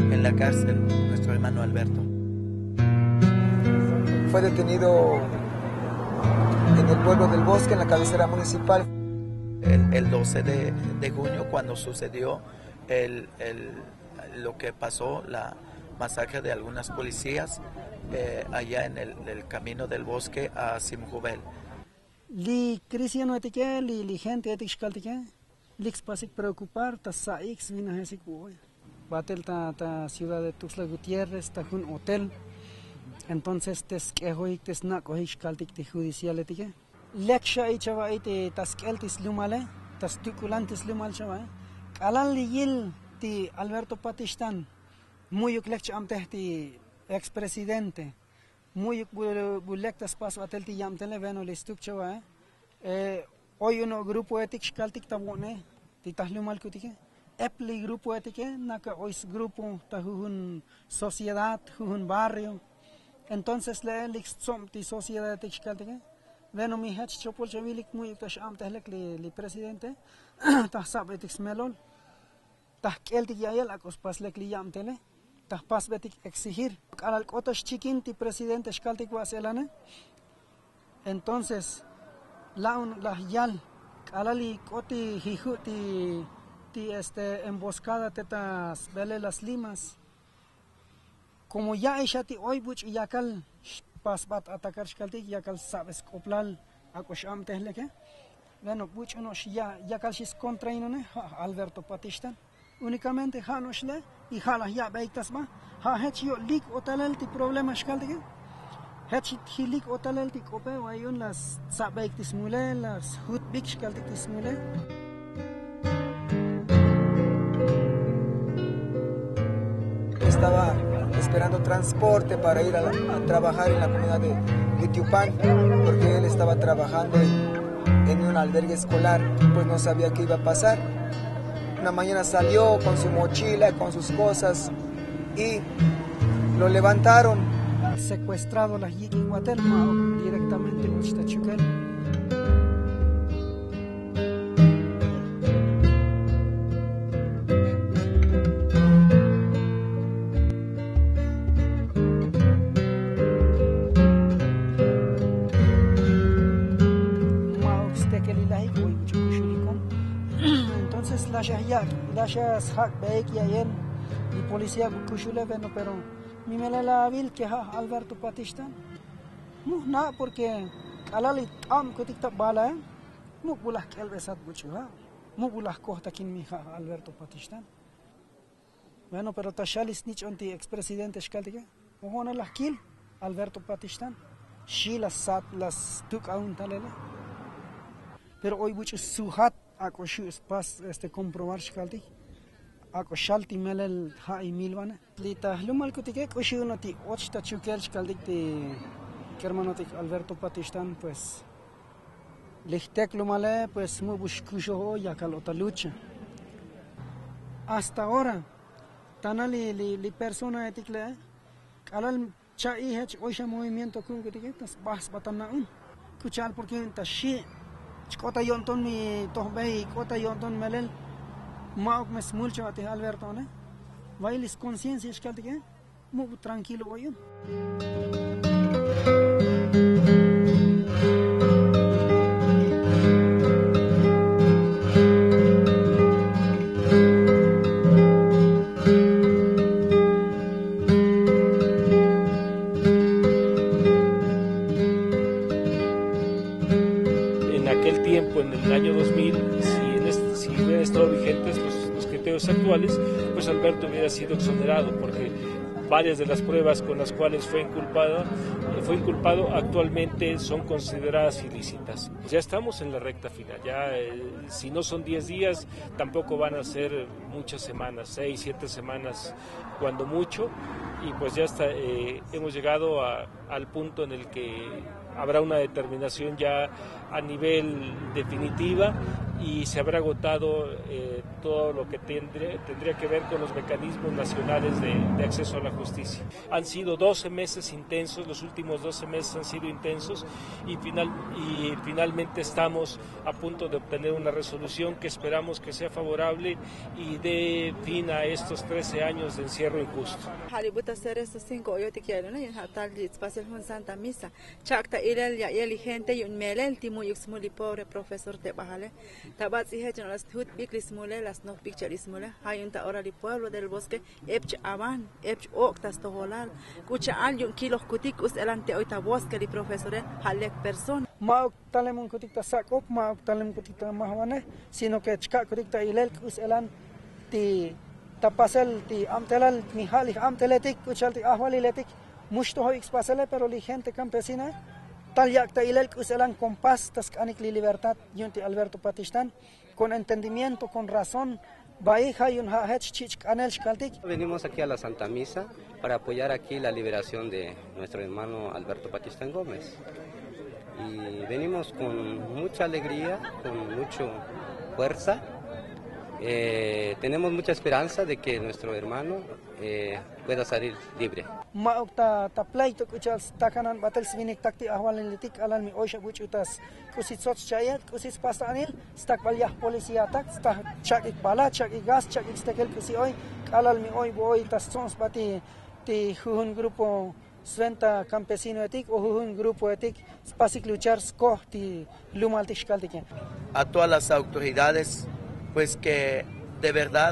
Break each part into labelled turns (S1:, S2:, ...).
S1: en la cárcel nuestro hermano Alberto.
S2: Fue detenido en el pueblo del Bosque, en la cabecera municipal.
S1: El 12 de junio, cuando sucedió lo que pasó, la masacre de algunas policías allá en el camino del Bosque a Simjubel.
S3: Li cristiano etike, li gente etikshkaltike, li pasik preocupar, ta saix vina hesik uy. Batel ta ciudad de Tuxtla Gutiérrez, ta un hotel. Entonces tes kehoik tes nakohik shkaltik ti judicial etike. Leksha ichava ite tas keltis lumale, tas tukulantis lumal chava. Alan li yil ti Alberto Patistán, muyuk leksha amteh ti expresidente. Muy bulectas paso atel ti yamtele veno listuk chava. Hoy uno grupo etik shkaltik tabone ti tahlumal kutike. Epli grupo etike naka ois grupo tahun sociedad, tahun barrio. Entonces le lixom ti sociedad etik shkaltike. Veno mi hech chopol chavilik muy tash amtehlek li presidente. Tah sab etik smelol. Tah keltik yayel akos paslek li yamtele. Tah pas betik exigir. Al kotosh chiquinti presidente shkaltik waselane. Entonces, la yal, alali koti hijuti ti emboscada tetas vele las limas. Como ya ishati hoy buch yakal pas bat atacar shkaltik yakal sabes koplal akosh amtehleke. Bueno, buch no yakal shis contra inone Alberto Patistán. Únicamente hanoshle y hala ya beitasma ha hechio lik hotelel ti problema shkaltike hechit hilik hotelel ti kope wayun las sabeik tismule las hut big shkaltik tismule.
S2: Estaba esperando transporte para ir a trabajar en la comunidad de Huitiupán, porque él estaba trabajando en un albergue escolar, pues no sabía qué iba a pasar. Una mañana salió con su mochila, con sus cosas y lo levantaron.
S3: Secuestrado la Yiki Guatemala directamente en Uchtachuquel. Entonces la shahak beik yayen y policía kushule veno pero mi melela vil que ha Alberto Patistán na porque alali am kotikta bala mu bulah kelbesat buchuha mu bulah kohta kin mi ha Alberto Patistán. Bueno pero tashalis nich anti expresidente shkaltige ohona la kil Alberto Patistán shilas sat las tuk aun talele pero hoy buch suhat ako shus pas comprobar shkaltik ako shalti melel ha emilwana lita lumal kutike koshunoti ochta chukel shkaltik ti kermanotik Alberto Patistán pues lichtek lumale pues mu bushkusho yakal ota lucha hasta ahora tanali li persona etikle kalal chai hech oisha movimiento kun kutike tas bas batana kuchal porque tashi Kota yonton mi tohbei kota yonton melel mauk mes mulcho ati Alberto ne vailis conciencia shkaltike mu tranquilo oyun.
S4: En el año 2000, si hubieran estado vigentes los criterios actuales, pues Alberto hubiera sido exonerado, porque varias de las pruebas con las cuales fue inculpado actualmente son consideradas ilícitas. Ya estamos en la recta final, ya si no son 10 días, tampoco van a ser muchas semanas, 6, 7 semanas cuando mucho, y pues ya hemos llegado al punto en el que habrá una determinación ya a nivel definitiva y se habrá agotado todo lo que tendría que ver con los mecanismos nacionales de acceso a la justicia. Han sido 12 meses intensos, los últimos 12 meses han sido intensos y finalmente estamos a punto de obtener una resolución que esperamos que sea favorable y dé fin a estos 13 años de encierro injusto.
S5: Santa Misa, chakta ilal ya yeli gente yun melel timu yuk smuli pobre profesor te bahale, tabat si hecho las tut biklis mule las no pictures mule, hayun ta ora li pueblo del bosque, epch avan, epch oktas toholal, kucha al yun kilos kutik us elante oita bosque li profesore, halek person.
S3: Mauk talem un kutik ta sakop, mauk talem kutik ta mahwane, sino que chka kutik ta ilel us elan ti tapasel ti amtelal ni halik amteletik kuchal ti ahwaliletik. Mucho hoy expasele, pero la gente campesina tal ya que ilel uselan con paz, tascanik li libertad, yunti Alberto Patistán, con entendimiento, con razón, baija yun hach chich anel shkaltik.
S6: Venimos aquí a la Santa Misa para apoyar aquí la liberación de nuestro hermano Alberto Patistán Gómez. Y venimos con mucha alegría, con mucha fuerza. Tenemos mucha esperanza de que nuestro hermano pueda salir libre.
S3: Mauk ta pleito kuchal takanan batal svinik takti ahwalan litik alal mi oisha buchutas kusit sots chayat kusit pastanil stak valyah policia tak sta chakik bala chakik gas chakik stekel kusi oi alal mi oi boy tas sons bati ti hun grupo Sventa campesino etik o un grupo etik spasik luchar sko ti lumal tishkaltik.
S1: A todas las autoridades pues que de verdad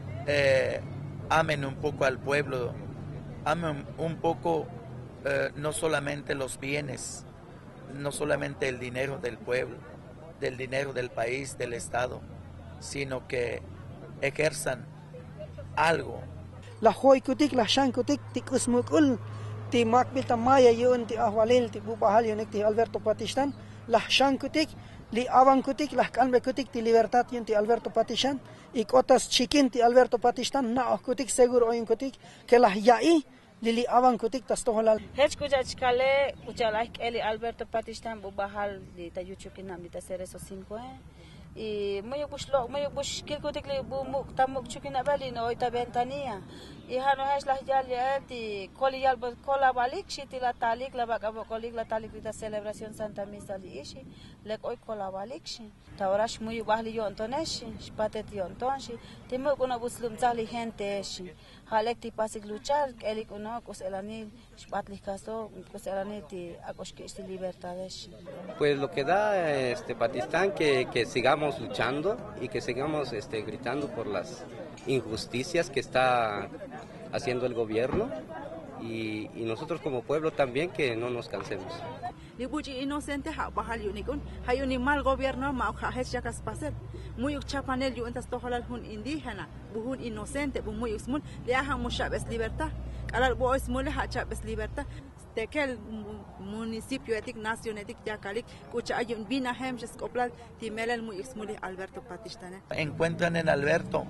S1: amen un poco al pueblo, amen un poco no solamente los bienes, no solamente el dinero del pueblo, del dinero del país, del Estado, sino que ejerzan algo.
S3: La hoikutik, la shankutik, tikusmukul, ti makbil tamaya yun, ti ahwalil, ti bubahal yun, ti Alberto Patistán, la shankutik, li avankutik, la kalmekutik, ti libertad yun, ti Alberto Patistán, y cotas chiquin, ti Alberto Patistán, na okutik, seguro oyunkutik, que la yai, Lili awan kutik tas toholal.
S7: Hech kuja chkale uchalaik eli Alberto Patistán bubahal di tayuchukin nam di taseres o 5 y muy bush kilkutik li bumuk tamuk chukin abali no ita ventania y hano hesh la yal ti koliyal kola balik shiti la talik la bakabo kolik la talik di celebración Santa Misa li ishi lek oy kola balik shi tawrash muy bahli yo antonesh spatet yo antonshi timu kuna buslum tali gente shi halek ti pasik luchar elik uno kus elanil spatlich caso kus elanil ti akoshke sti libertades.
S6: Pues lo que da Patistán que sigamos luchando y que sigamos gritando por las injusticias que está haciendo el gobierno y nosotros como pueblo también que no nos cansemos.
S5: Libuji inocente ha bahal yunikun hayuni mal gobierno ma hahes yakas pasel muy chapanel yu entas tohalal hun indígena buhun inocente bu muy usmun liaha mushabes libertad alal boys mule ha chabes libertad tekel municipio etik nación etik yakalik kucha ayun bina hemjes koplal timelel muy usmuli Alberto Patistán.
S1: Encuentran en Alberto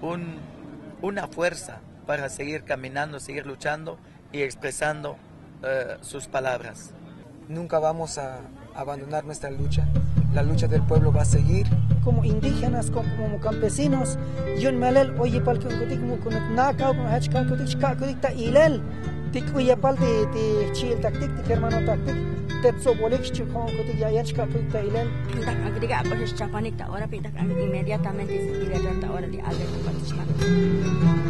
S1: una fuerza para seguir caminando, seguir luchando y expresando sus palabras.
S2: Nunca vamos a abandonar nuestra lucha. La lucha del pueblo va a seguir.
S3: Como indígenas, como campesinos, yun melel oye pal kutik mu kunut nakaw mu hach kan kutik ka kutik ta ilel tik oye pal ti chil taktik ti hermano taktik tetso bolik chukon kutik ya yach ka kutik ta ilel
S7: Tak agriga pues chapanik ta ahora pinta inmediatamente se libertad ahora de Alberto Patistán.